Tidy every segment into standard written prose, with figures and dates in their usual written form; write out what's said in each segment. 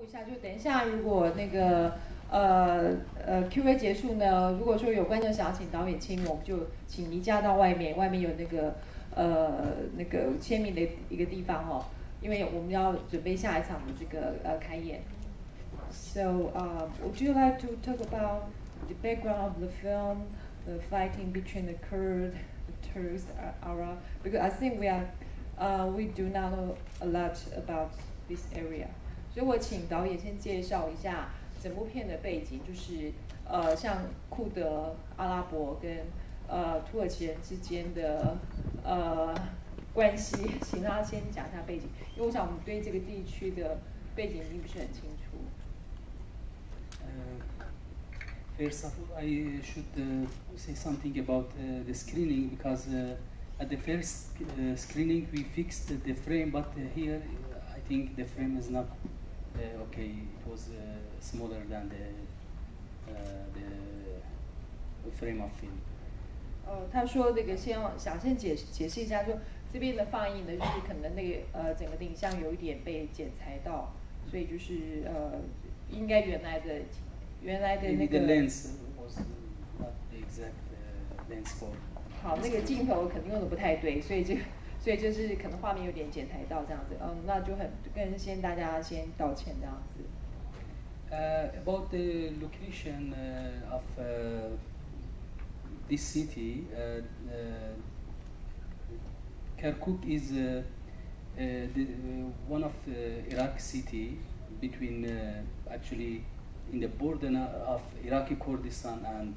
一下，就等一下，如果那个Q&A 结束呢，如果说有观众想要请导演签名，我们就请宜家到外面，外面有那个签名的一个地方哦，因为我们要准备下一场的这个开演。So, would you like to talk about the background of the film, the fighting between the Kurd, the Turks, Arab? Because I think we do not know a lot about this area. 所以我请导演先介绍一下整部片的背景，就是像库德、阿拉伯跟土耳其人之间的关系，请他先讲一下背景，因为我想我们对这个地区的背景并不是很清楚。 First of all, I should say something about the screening because at the first screening we fixed the frame, but here I think the frame is not okay. It was smaller than the frame of film. 他说那个想先解释一下，说这边的放映呢，就是可能那个整个的影像有一点被剪裁到，所以就是应该原来的那个 the lens was not the exact lens for. 好，那个镜头肯定用的不太对，所以就是可能画面有点剪裁到这样子，那就跟大家先道歉这样子。 About the location of this city, Kirkuk is one of Iraq city between actually in the border of Iraqi Kurdistan and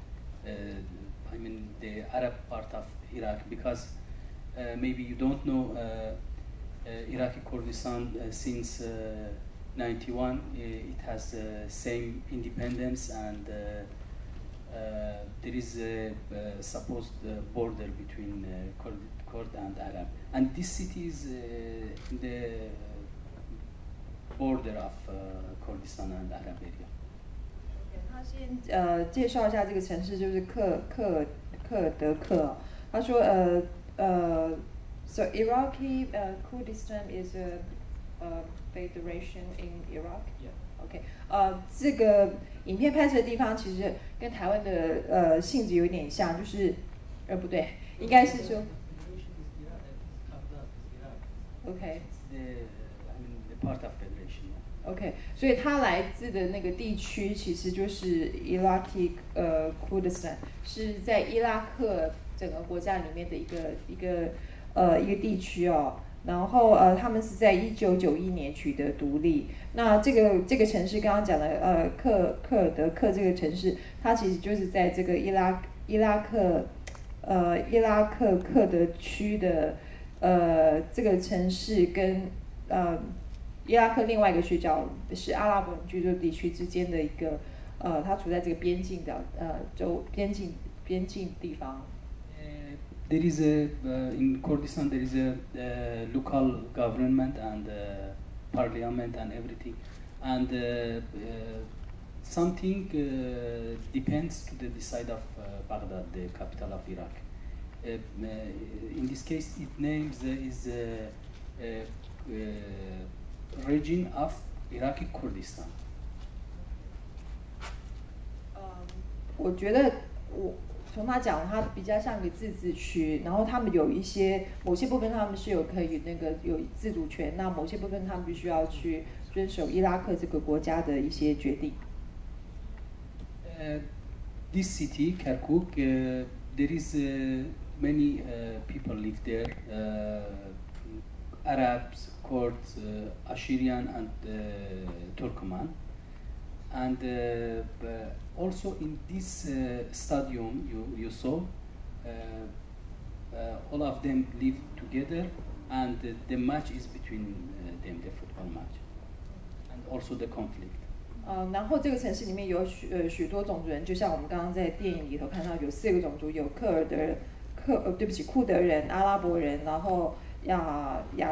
I mean the Arab part of Iraq, because maybe you don't know Iraqi Kurdistan since 91 it has same independence, and there is a supposed border between Kurd and Arab, and this city is in the border of Kurdistan and Arab area. 他先介绍一下这个城市，就是克尔德克。他说So Iraqi Kurdistan is a federation in Iraq. Yeah. OK. 这个影片拍摄的地方其实跟台湾的性质有点像，就是不对，应该是说。OK. The part of federation. OK， 所以他来自的那个地区其实就是 Iraqi Kurdistan， 是在伊拉克整个国家里面的一个地区哦。然后他们是在1991年取得独立。那这个城市刚刚讲的克尔德克这个城市，它其实就是在这个伊拉克克德区的这个城市跟伊拉克另外一个区是阿拉伯人居住地区之间的一个它处在这个边境的边境地方。 There is in Kurdistan there is a local government and parliament and everything, and something depends to the side of Baghdad, the capital of Iraq. In this case, it names is region of Iraqi Kurdistan. 我觉得从他讲，他比较像个自治区，然后他们有某些部分他们是可以有自主权，那某些部分他们必须要去遵守伊拉克这个国家的一些决定。 This city, Kirkuk, there is many people live there, Arabs, Kurds, Assyrian, and Turkmen. And also in this stadium you saw, all of them live together, and the match is between them, the football match, and also the conflict. 然后这个城市里面有许多种族人，就像我们刚刚在电影里头看到，有4个种族，有库德人、阿拉伯人，然后亚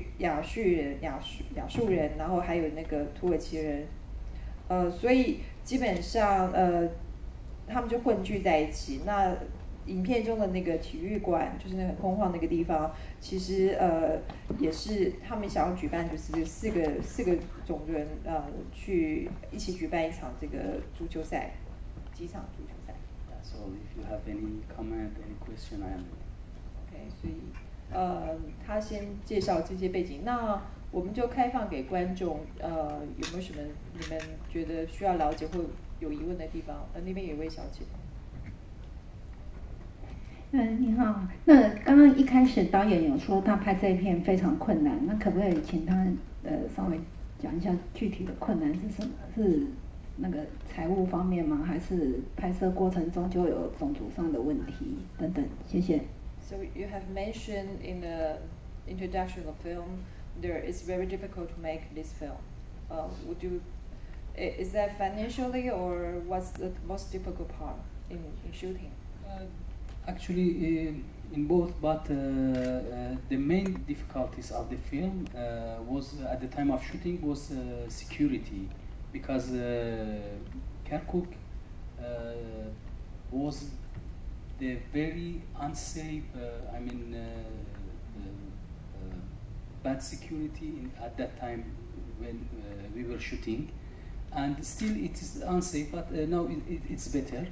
述人，然后还有那个土耳其人。所以基本上他们就混聚在一起。那影片中的那个体育馆，就是那个空旷那个地方，其实也是他们想要举办，就是四个种人去一起举办一场这个足球赛，几场足球赛。 So if you have any comment, any question, I am. OK， 所以他先介绍这些背景，那我们就开放给观众，有没有什么你们觉得需要了解或有疑问的地方？那边有一位小姐。 你好。那刚刚一开始导演有说他拍这一片非常困难，那可不可以请他稍微讲一下具体的困难是什么？是那个财务方面吗？还是拍摄过程中就有种族上的问题等等？谢谢。 So you have mentioned in the introduction of the film, there is very difficult to make this film. Is that financially or what's the most difficult part in shooting? Actually, in both, but the main difficulties of the film was at the time of shooting was security, because Kirkuk was the very unsafe, bad security at that time when we were shooting, and still it is unsafe, but now it's better.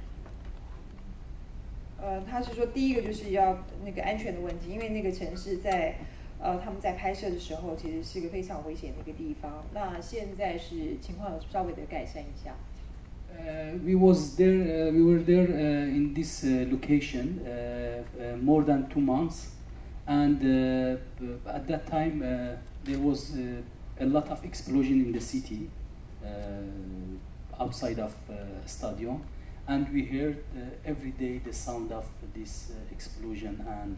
他是说第一个就是要那个安全的问题，因为那个城市在他们在拍摄的时候其实是一个非常危险的一个地方。那现在是情况有稍微的改善一下。 We were there in this location more than 2 months, and at that time there was a lot of explosion in the city outside of stadium, and we heard every day the sound of this explosion, and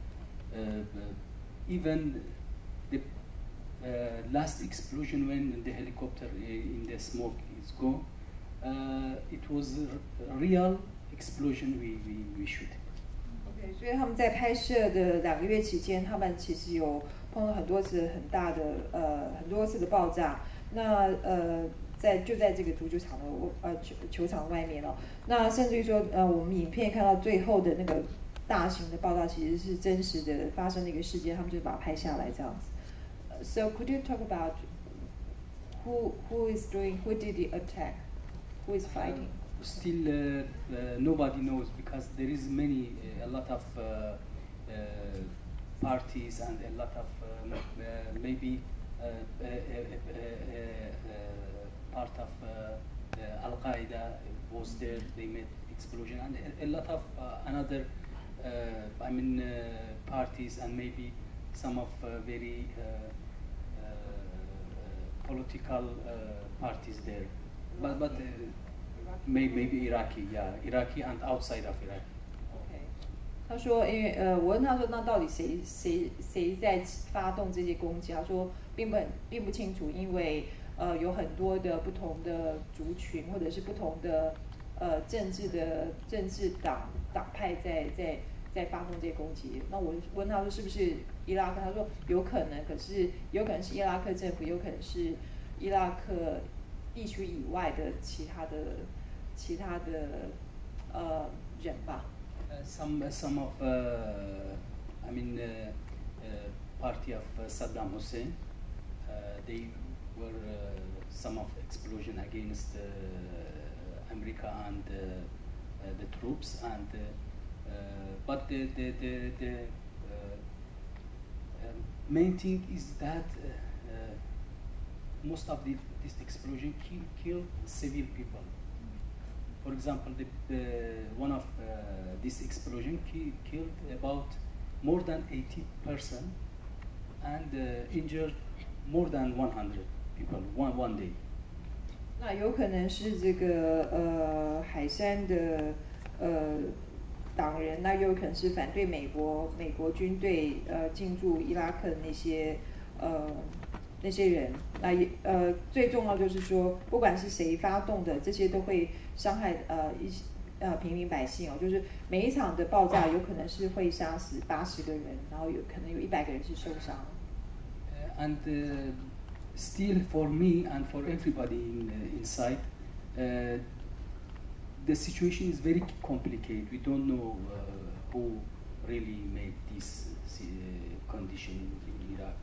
even the last explosion when the helicopter in the smoke is gone. It was a real explosion we shoot. OK， 所以他们在拍摄的2个月期间，他们其实有碰到很多次很大的很多次的爆炸。那就在这个足球场的球场外面哦。那甚至于说我们影片看到最后的那个大型的爆炸，其实是真实的发生的一个事件，他们就把它拍下来这样子。So could you talk about who did the attack? Who is fighting? Still, nobody knows, because there is a lot of parties and a lot of maybe part of Al Qaeda was there. They made explosion, and a lot of another parties, and maybe some of very political parties there. But maybe Iraqi, yeah, Iraqi and outside of Iraq. OK， 他说，因为我问他说，那到底谁在发动这些攻击？他说并不清楚，因为有很多的不同的族群或者是不同的政治党派在发动这些攻击。那我问他说是不是伊拉克？他说有可能，可是有可能是伊拉克政府，有可能是伊拉克地区以外的其他的人吧。 Some of party of Saddam Hussein, they were some of explosion against America and the troops, and but the main thing is that most of this explosion killed civil people. For example, one of this explosion killed about more than 80 persons and injured more than 100 people one day. 那有可能是这个海山的党人，那又有可能是反对美国军队进驻伊拉克的那些人。那最重要就是说，不管是谁发动的，这些都会伤害平民百姓哦。就是每一场的爆炸有可能是会杀死80个人，然后有可能有100个人是受伤。 And still for me and for everybody inside, the situation is very complicated. We don't know who really made this condition in Iraq.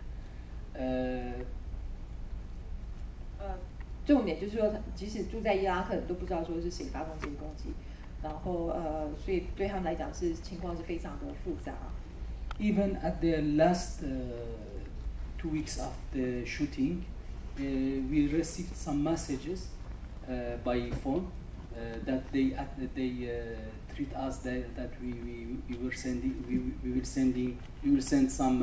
重点就是说，即使住在伊拉克，都不知道说是谁发动这个攻击，然后所以对他们来讲是情况是非常的复杂。 Even at the last 2 weeks of the shooting, we received some messages by phone that they treat us that we were sending we will send some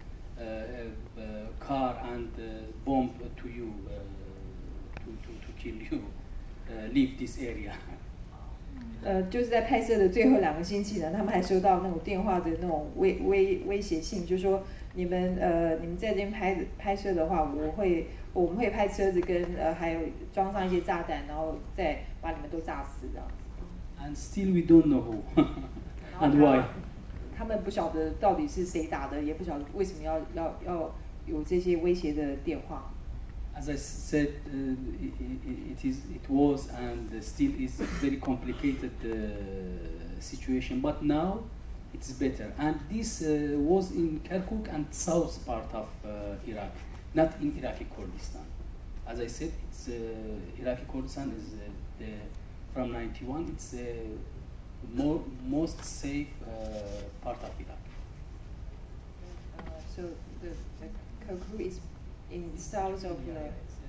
car and bomb to you to kill you. Leave this area. 就是在拍摄的最后2个星期呢，他们还收到那种电话的那种威胁信，就说你们在这边拍摄的话，我们会派车子跟还有装上一些炸弹，然后再把你们都炸死这样子。 And still we don't know who and why. 他们不晓得到底是谁打的，也不晓得为什么要有这些威胁的电话。 As I said, it was and still is a very complicated situation. But now it's better. And this was in Kirkuk and south part of Iraq, not in Iraqi Kurdistan. As I said, it's Iraqi Kurdistan is from 91. It's the most safe part of Iraq. So the Kirkuk is in south of the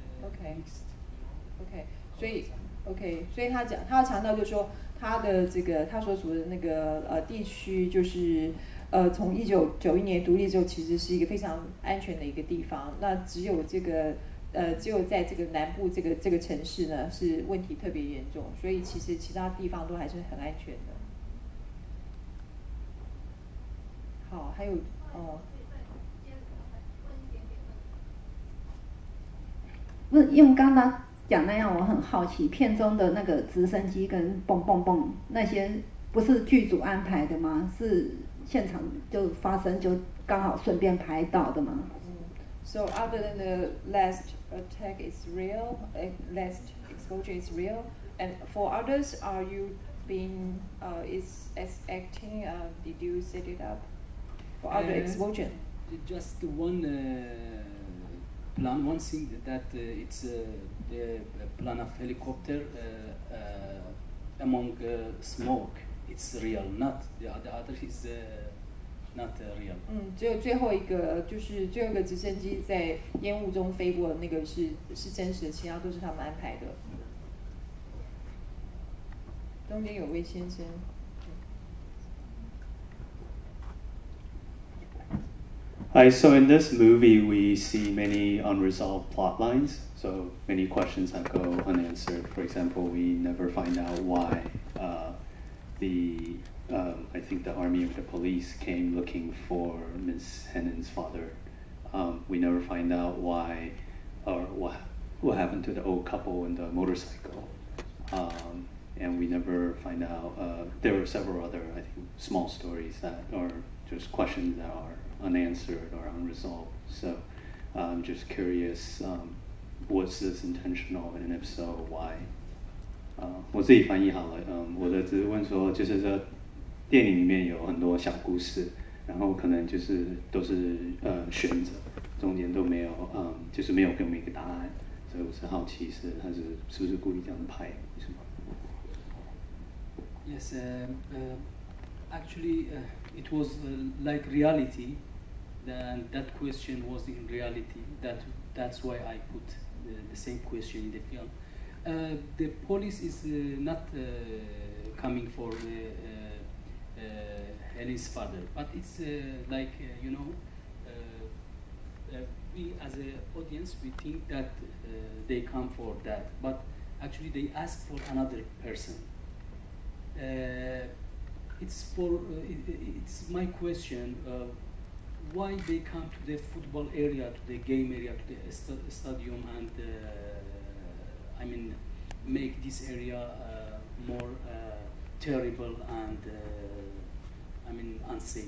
OK， 所以他要强调就是说他的这个他所属的那个地区就是从1991年独立之后，其实是一个非常安全的一个地方。那只有在这个南部这个城市呢是问题特别严重，所以其实其他地方都还是很安全的。好，还有不是因为刚刚讲那样，我很好奇，片中的那个直升机跟蹦蹦蹦那些，不是剧组安排的吗？是现场就发生，就刚好顺便拍到的吗 ？So other than the last attack is real, last exposure is real, and for others, are you being is as acting? Did you set it up for other exposure? Just one plan. One thing that it's the plan of helicopter among smoke. It's real, not the other is not real. 只有最后一个就是最后一个直升机在烟雾中飞过的那个是真实的，其他都是他们安排的。中间有位先生。 Hi, so in this movie we see many unresolved plot lines, so many questions that go unanswered. For example, we never find out why I think the army or the police came looking for Ms. Hennon's father. We never find out why or what happened to the old couple and the motorcycle. And we never find out, there were several other, I think, small stories that are just questions that are unanswered or unresolved. So I'm just curious, was this intentional, and if so, why? 我自己翻译好了，我的只是问说，就是这电影里面有很多小故事，然后可能就是都是选择，中间都没有就是没有给我们一个答案，所以我是好奇他是不是故意这样拍，为什么？ Yes, actually, it was like reality, and that question was in reality. That's why I put the same question in the film. The police is not coming for Helen's father, but it's like we as an audience we think that they come for that, but actually they ask for another person. It's my question. Why they come to the football area, to the game area, to the stadium, and make this area more terrible and unsafe.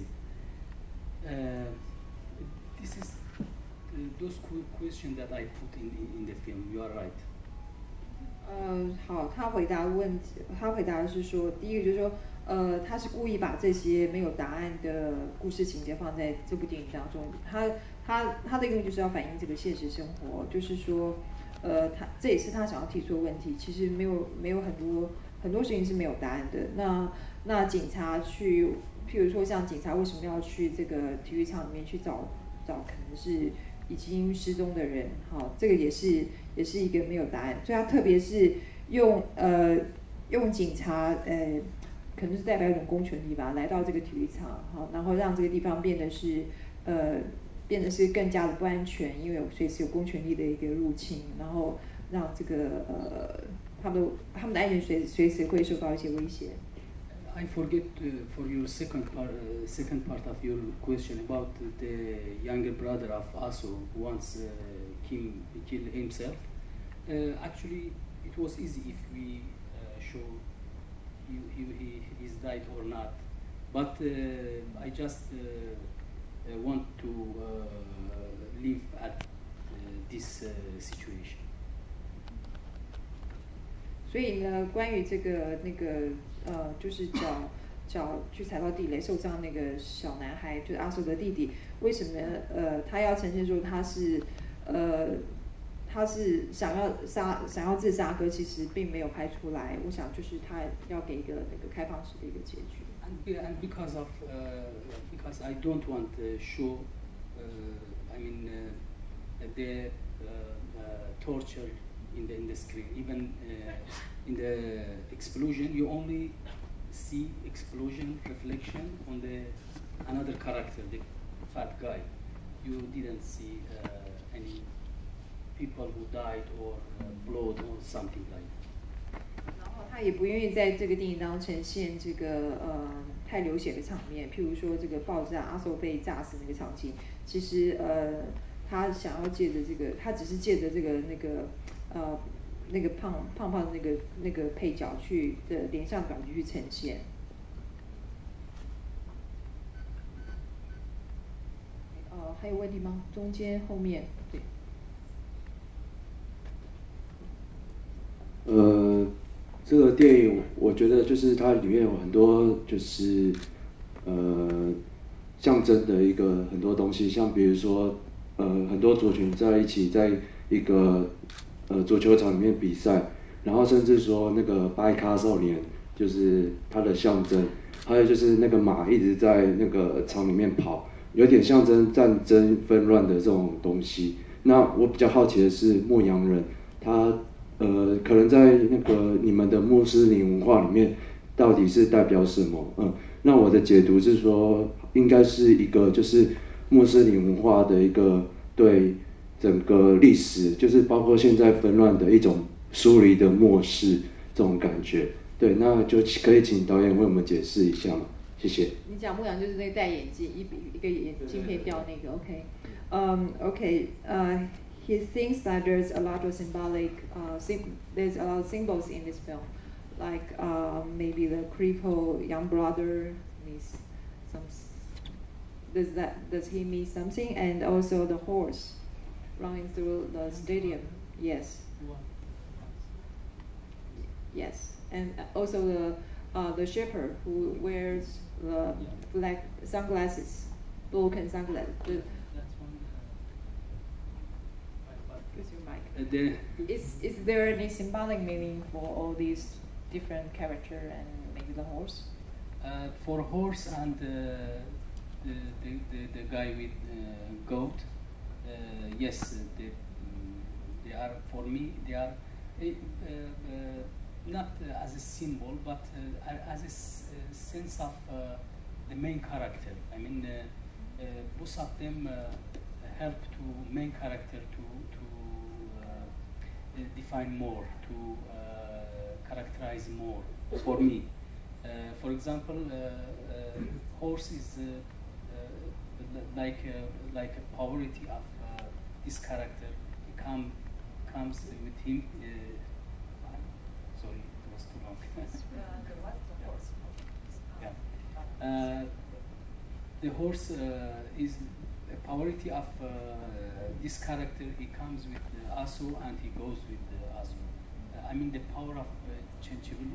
This is those questions that I put in the film. You are right. 好，他回答的是说，第一个就是说，他是故意把这些没有答案的故事情节放在这部电影当中。他的用意就是要反映这个现实生活，就是说，这也是他想要提出的问题。其实没有很多事情是没有答案的。那警察去，譬如说像警察为什么要去这个体育场里面去找可能是已经失踪的人，好，这个也是一个没有答案。所以他特别是用警察可能是代表一种公权力吧，来到这个体育场，好，然后让这个地方变得是更加的不安全，因为随时有公权力的一个入侵，然后让这个他们的安全随时会受到一些威胁。 I forget for your second part of your question about the younger brother of Aso who once killed himself. Actually, it was easy if we show he's died or not. But I just want to leave at this situation. 所以呢，关于这个就是脚去踩到地雷受伤那个小男孩，就是阿索的弟弟，为什么他要呈现说他是想要自杀，可其实并没有拍出来。我想就是他要给一个那个开放式的一个结局。 And because I don't want to show, the torture in the screen. Even in the explosion, you only see explosion reflection on another character, the fat guy. You didn't see any people who died or blood or something like that. 然后他也不愿意在这个电影当中呈现这个太流血的场面，譬如说这个爆炸，阿寿被炸死那个场景。其实他想要借着这个，他只是借着这个那个胖的那个配角去的脸上感觉去呈现。还有问题吗？中间后面对。 这个电影我觉得就是它里面有很多就是象征的一个很多东西，像比如说很多族群在一起在一个足球场里面比赛，然后甚至说那个白咖少年就是它的象征，还有就是那个马一直在那个场里面跑，有点象征战争纷乱的这种东西。那我比较好奇的是牧羊人，他可能在那个你们的穆斯林文化里面到底是代表什么？那我的解读是说，应该是一个就是穆斯林文化的一个对整个历史，就是包括现在纷乱的一种疏离的漠视这种感觉。对，那就可以请导演为我们解释一下吗？谢谢。 你讲牧羊就是那个戴眼镜，一个眼镜可以掉那个 ，OK，he thinks that there's a lot of there's a lot of symbols in this film, like maybe the crippled young brother means does he mean something, and also the horse running through the stadium. Yes, and also the shepherd who wears the black sunglasses, broken sunglasses. Where's your mic? Is there any symbolic meaning for all these different characters and maybe the horse? For horse and the guy with goat, yes, they are for me. They are not as a symbol, but as a sense of the main character. Both of them help to main character to define more, to characterize more for me. For example, horse is like a polarity of this character. It comes with him. Sorry, it was too long. Yeah. The horse is a polarity of this character. He comes with Aso and he goes with Aso. I mean the power of changeable,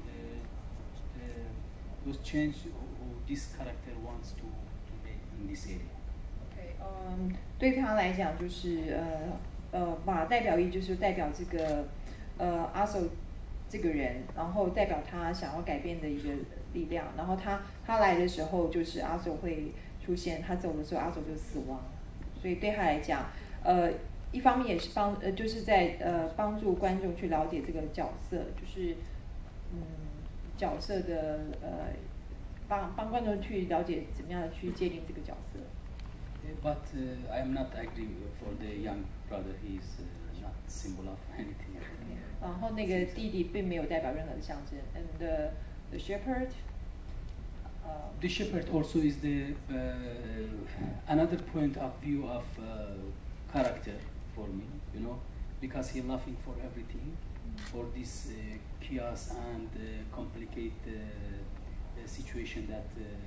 those change who this character wants to make in this area. OK， 对他来讲就是马代表意就是代表这个阿守这个人，然后代表他想要改变的一个力量，然后他来的时候就是阿守会出现，他走的时候阿守就死亡，所以对他来讲，一方面也是就是在帮助观众去了解这个角色，就是角色的帮观众去了解怎么样去界定这个角色。 But I am not agree for the young brother. He is not symbol of anything. 然后那个弟弟并没有代表任何的象征。And the shepherd. The shepherd also is the another point of view of character for me, you know, because he laughing for everything, for this chaos and complicated situation that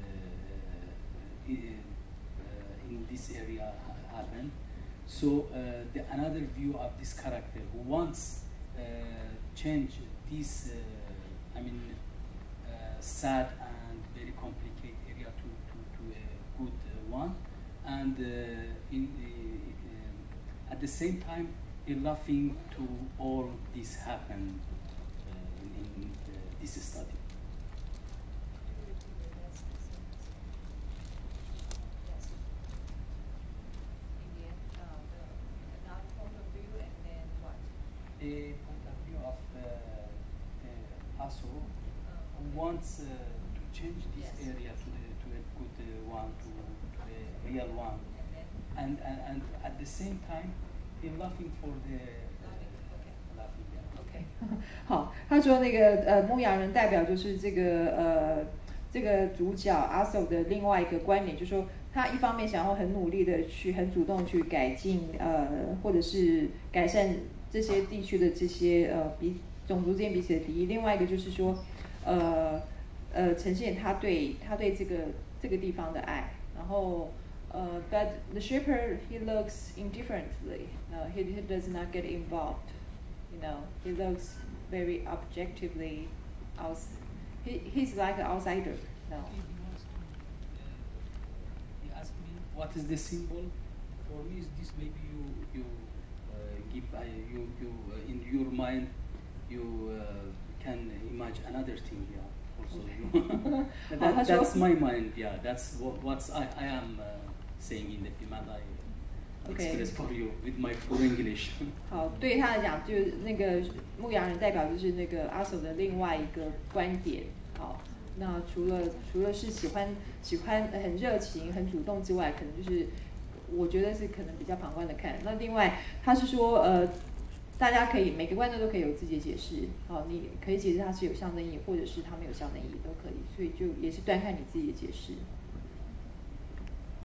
in this area happened. So another view of this character who wants change this, I mean, sad and very complicated area to a good one, and at the same time, laughing to all this happened in this study. A point of view of Aso who wants to change this area to a good one, to a real one, and at the same time, he laughing for the laughing. OK， 好，他说那个牧羊人代表就是这个主角阿守的另外一个观点，就是说他一方面想要很努力的去很主动去改进或者是改善这些地区的这些种族之间彼此的敌意，另外一个就是说呈现他对这个地方的爱，然后but the shepherd he looks indifferently, he does not get involved, you know, he looks very objectively he's like an outsider. No. He asked me what is the symbol. For me, is this maybe you give you in your mind you can imagine another thing, yeah. Also, that's my mind, yeah. That's what I am saying in the film, and I express for you with my poor English. 好，对于他来讲，就是那个牧羊人代表就是那个阿守的另外一个观点。好，那除了是喜欢很热情、很主动之外，可能就是我觉得是可能比较旁观的看。那另外他是说大家可以每个观众都可以有自己的解释。好，你可以解释它是有象征意义，或者是它没有象征意义都可以，所以就也是端看你自己的解释。